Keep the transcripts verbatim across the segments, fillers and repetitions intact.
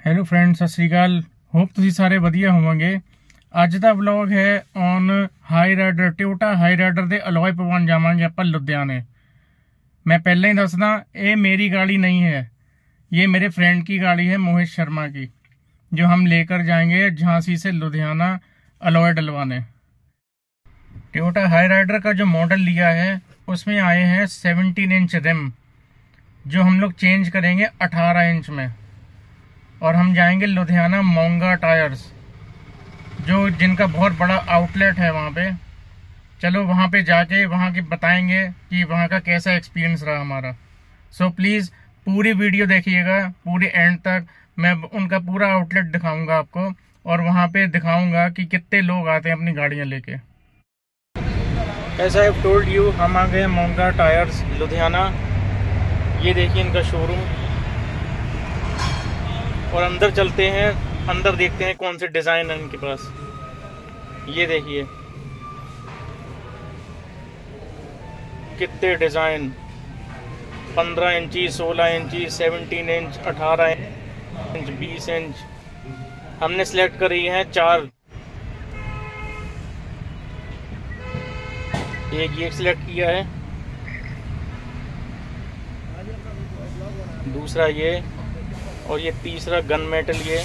Hello friends, ਸਤਿ ਸ਼੍ਰੀ ਅਕਾਲ। Hop ਤੁਸੀਂ ਸਾਰੇ ਵਧੀਆ ਹੋਵੋਗੇ। ਅੱਜ ਦਾ ਵਲੌਗ ਹੈ on Hyryder Toyota Hyryder ਦੇ ਅਲੋਏ ਪਵਾਉਣ ਜਾਵਾਂਗੇ ਆਪਾਂ ਲੁਧਿਆਣੇ। मैं पहले ही दसदा, ये मेरी गाड़ी नहीं है, ये मेरे फ्रेंड की गाड़ी है मोहित शर्मा की, जो हम लेकर जाएंगे झांसी से लुधियाना अलोए डलवाने। टोयोटा हाई राइडर का जो मॉडल लिया है उसमें आए हैं सत्रह इंच रिम, जो हम लोग चेंज करेंगे अठारह इंच में, और हम जाएंगे लुधियाना मोंगा टायर्स, जो जिनका बहुत बड़ा आउटलेट है वहाँ पे। चलो वहाँ पे जाके वहाँ के बताएंगे कि वहाँ का कैसा एक्सपीरियंस रहा हमारा। सो प्लीज़ पूरी वीडियो देखिएगा, पूरी एंड तक। मैं उनका पूरा आउटलेट दिखाऊंगा आपको, और वहाँ पे दिखाऊंगा कि कितने लोग आते हैं अपनी गाड़ियाँ लेके। ऐसा आई टोल्ड यू, हम आ गए मोंगा टायर्स लुधियाना। ये देखिए इनका शोरूम, और अंदर चलते हैं, अंदर देखते हैं कौन से डिज़ाइन है इनके पास। ये देखिए कितने डिज़ाइन, पंद्रह इंची, सोलह इंची, सत्रह इंच, अठारह इंच, बीस इंच। हमने सिलेक्ट करी है चार। एक ये सिलेक्ट किया है, दूसरा ये, और ये तीसरा गन मेटल ये,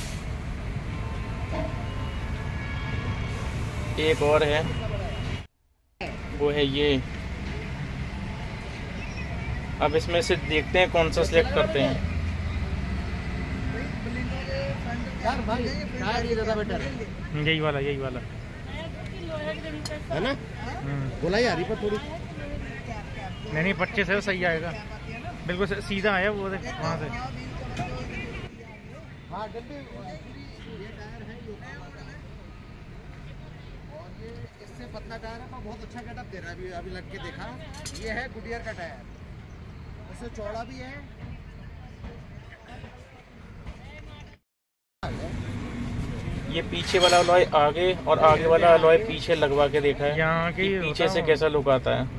एक और है, वो है ये। अब इसमें से देखते हैं कौन सा सिलेक्ट करते हैं। यही वाला, यही वाला है ना, बोला ही आ रही पर थोड़ी नहीं नहीं पच्चीस है, सही आएगा, बिल्कुल सीधा आया वो वहाँ से। इससे पतला टायर है, बहुत अच्छा गेटअप दे रहा है। अभी अभी लग के देखा, ये है गुडियर का टायर, उससे चौड़ा भी है। ये पीछे वाला अलॉय आगे और आगे वाला अलॉय पीछे लगवा के देखा है, यहाँ के पीछे से कैसा लुक आता है।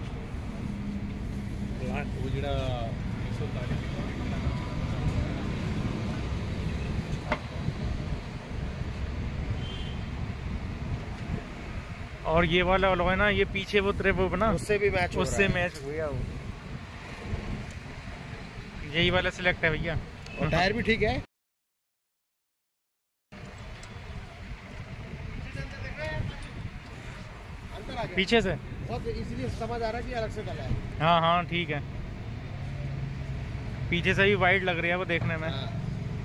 और ये वाला अलॉय ना, ये पीछे वो त्रे वो बना, उससे भी मैच, उससे मैच हो गया वो। यही वाला सिलेक्ट है भैया, और टायर भी ठीक है। पीछे से बहुत इजीली समझ आ रहा है कि अलग से डाला है। हाँ हाँ ठीक है, पीछे से भी वाइड लग रही है वो देखने में। हाँ।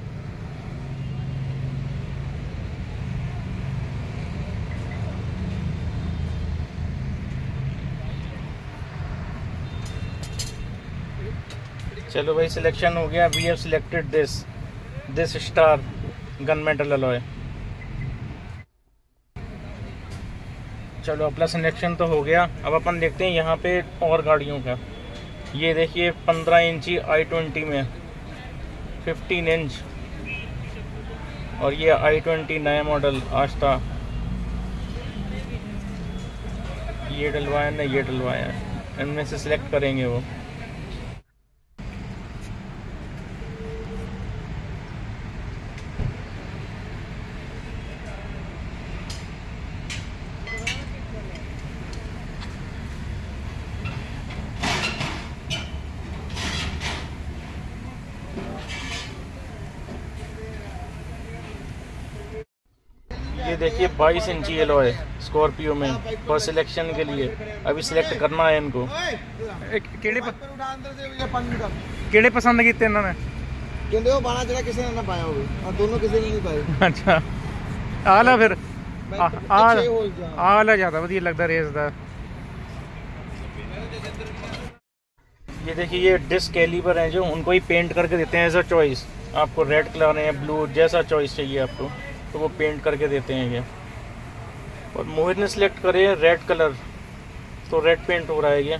चलो भाई, सिलेक्शन हो गया। We have selected this this star gun metal alloy. चलो अपना सिलेक्शन तो हो गया। अब अपन देखते हैं यहाँ पे और गाड़ियों का। ये देखिए पंद्रह इंची आई ट्वेंटी में, फिफ्टीन इंच, और ये आई ट्वेंटी नया मॉडल आस्था। ये डलवाया ना, ये डलवाया, इनमें से सिलेक्ट करेंगे वो। ये देखिए बाईस इंची एलॉय स्कॉर्पियो में, फर्स्ट सिलेक्शन के लिए। अभी सिलेक्ट करना है इनको। केड़े केड़े पसंद किए इन्होंने, ਕਹਿੰਦੇ ਉਹ ਬਾਣਾ ਜਿਹੜਾ ਕਿਸੇ ਨੇ ਨਾ ਪਾਇਆ ਹੋਵੇ, और दोनों किसी ने नहीं पाए। अच्छा आ ला फिर, आ ला ज़्यादा वधिया लगता रेस दा। ये देखिए ये डिस्क कैलिपर हैं, जो उनको ही पेंट करके देते हैं एज अ चॉइस। आपको रेड कलर है, ब्लू, जैसा चॉइस चाहिए आपको तो वो पेंट करके देते हैं ये। और मोहित ने सिलेक्ट करे रेड कलर, तो रेड पेंट हो रहा है ये।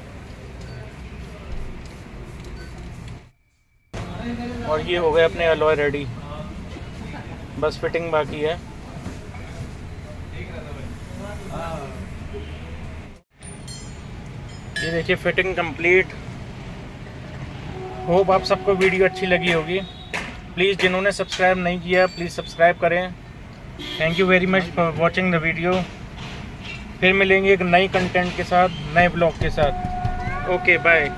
और ये हो गए अपने अलॉय रेडी, बस फिटिंग बाकी है। ये देखिए फिटिंग कंप्लीट। होप आप सबको वीडियो अच्छी लगी होगी। प्लीज़ जिन्होंने सब्सक्राइब नहीं किया प्लीज़ सब्सक्राइब करें। Thank you very much for watching the video. फिर मिलेंगे एक नई कंटेंट के साथ, नए ब्लॉग के साथ। Okay bye.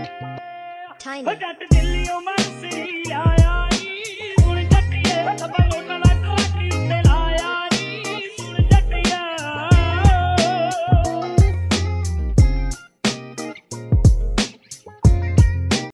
Tiny.